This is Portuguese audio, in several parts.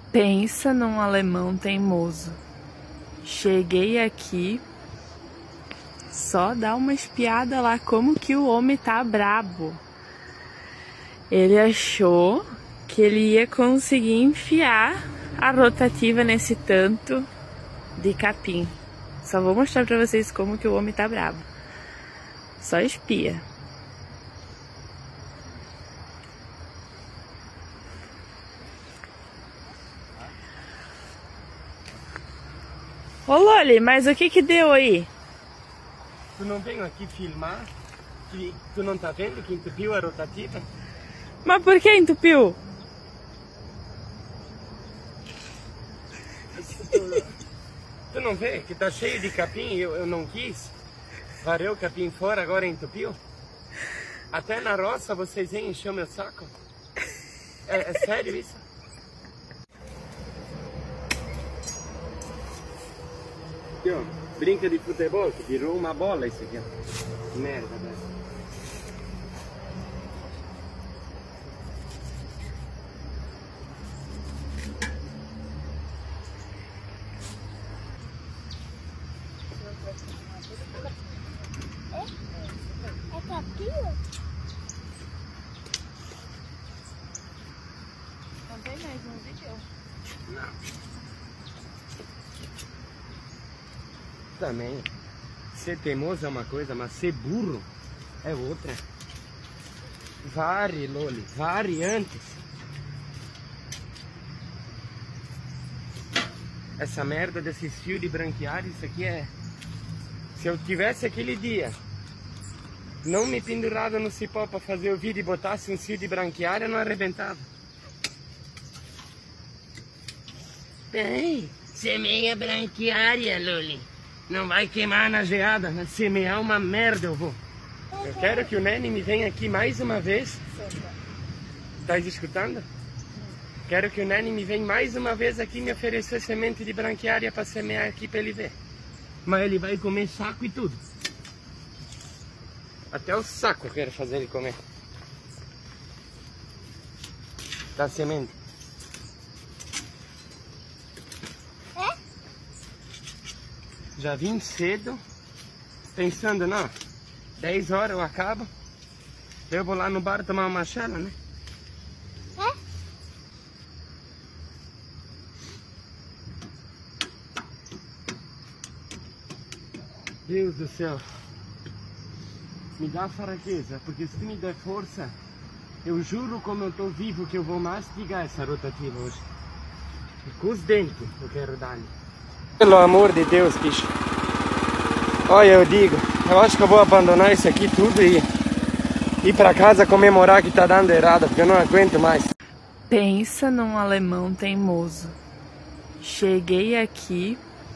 Pensa num alemão teimoso. Cheguei aqui, só dá uma espiada lá como que o homem tá brabo. Ele achou que ele ia conseguir enfiar a rotativa nesse tanto de capim. Só vou mostrar pra vocês como que o homem tá brabo. Só espia. Ô Loli, mas o que deu aí? Tu não veio aqui filmar? Que tu não tá vendo que entupiu a rotativa? Mas por que entupiu? Tu não vê que tá cheio de capim e eu não quis? Varei o capim fora, agora entupiu? Até na roça vocês vêm encher o meu saco? É sério isso? Aqui, ó, brinca de futebol, que virou uma bola isso aqui, ó. Merda, velho. É capinho? Não tem mais um vídeo? Não. Também. Ser teimoso é uma coisa, mas ser burro é outra. Vare, Loli, vare antes. Essa merda desses fios de branqueário, isso aqui é... Se eu tivesse aquele dia, não me pendurado no cipó para fazer o vídeo e botasse um fio de branqueário, eu não arrebentava. Bem, semeia branqueária, Loli. Não vai queimar na geada, mas semear uma merda eu vou. Eu quero que o Nene me venha aqui mais uma vez. Tá escutando? Quero que o Nene me venha mais uma vez aqui me oferecer semente de branqueária para semear aqui para ele ver. Mas ele vai comer saco e tudo. Até o saco eu quero fazer ele comer. Da semente. Já vim cedo, pensando, não, 10 horas eu acabo, eu vou lá no bar tomar uma chala, né? Deus do céu, me dá fraqueza, porque se me der força, eu juro como eu tô vivo que eu vou mastigar essa rotativa hoje. E com os dentes eu quero dar-lhe. Pelo amor de Deus, bicho. Olha, eu digo, eu acho que eu vou abandonar isso aqui tudo e ir pra casa comemorar que tá dando errado, porque eu não aguento mais. Pensa num alemão teimoso. Cheguei aqui,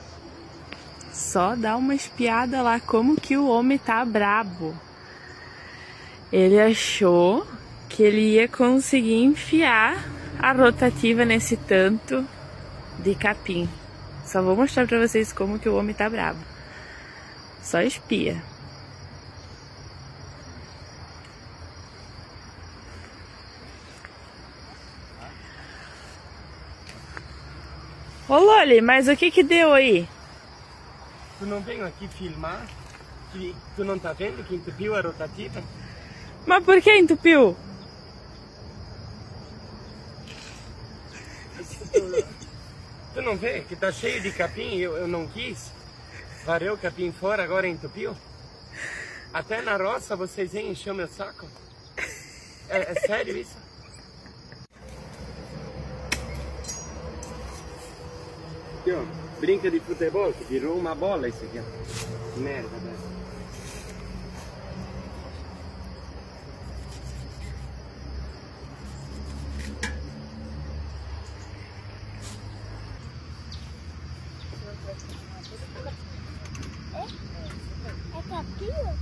só dá uma espiada lá como que o homem tá brabo. Ele achou que ele ia conseguir enfiar a rotativa nesse tanto de capim. Só vou mostrar pra vocês como que o homem tá brabo. Só espia. Ô Loli, mas o que deu aí? Tu não veio aqui filmar? Que tu não tá vendo que entupiu a rotativa? Mas por que entupiu? Tu não vê que tá cheio de capim e eu não quis? Varei o capim fora, agora entupiu? Até na roça vocês vêm encher o meu saco? É sério isso? Aqui, ó, brinca de futebol, que virou uma bola isso aqui, ó. Merda, velho. É capinho?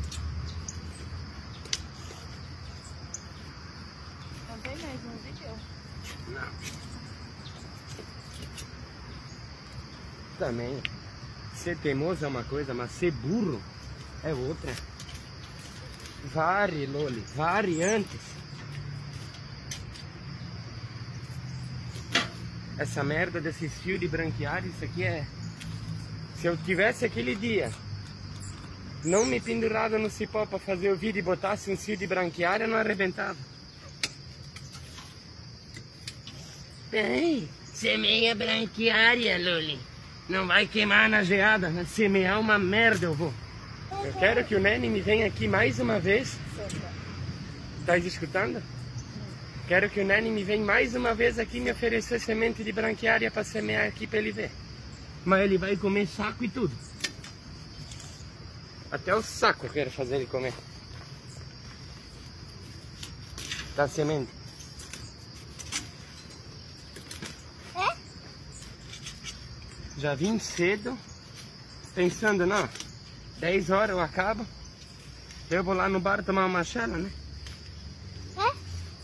Não tem mais um vídeo? Não. Também. Ser teimoso é uma coisa, mas ser burro é outra. Vare, Loli, vare antes. essa merda desses fios de branquiário, isso aqui é... Se eu tivesse aquele dia não me pendurado no cipó para fazer o vídeo e botasse um fio de branquiário, eu não arrebentava. Ei, semeia branquiária, Luli. Não vai queimar na geada, né? Semear uma merda eu vou. Eu quero que o Nene me venha aqui mais uma vez. Tá escutando? Quero que o Nene me venha mais uma vez aqui me oferecer semente de branquiária para semear aqui para ele ver. Mas ele vai comer saco e tudo. Até o saco eu quero fazer ele comer. Tá semente. É? Já vim cedo, pensando, não, 10 horas eu acabo. Eu vou lá no bar tomar uma chela, né? É?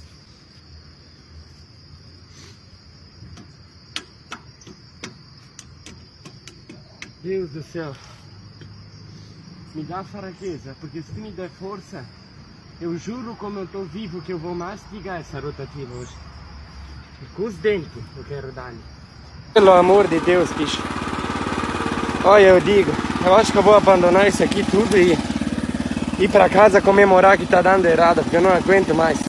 Deus do céu. Me dá fraqueza, porque se tu me der força, eu juro como eu tô vivo que eu vou mastigar essa rotativa hoje. E com os dentes eu quero dar-lhe. Pelo amor de Deus, bicho. Olha, eu digo, eu acho que eu vou abandonar isso aqui tudo e ir pra casa comemorar que tá dando errado, porque eu não aguento mais.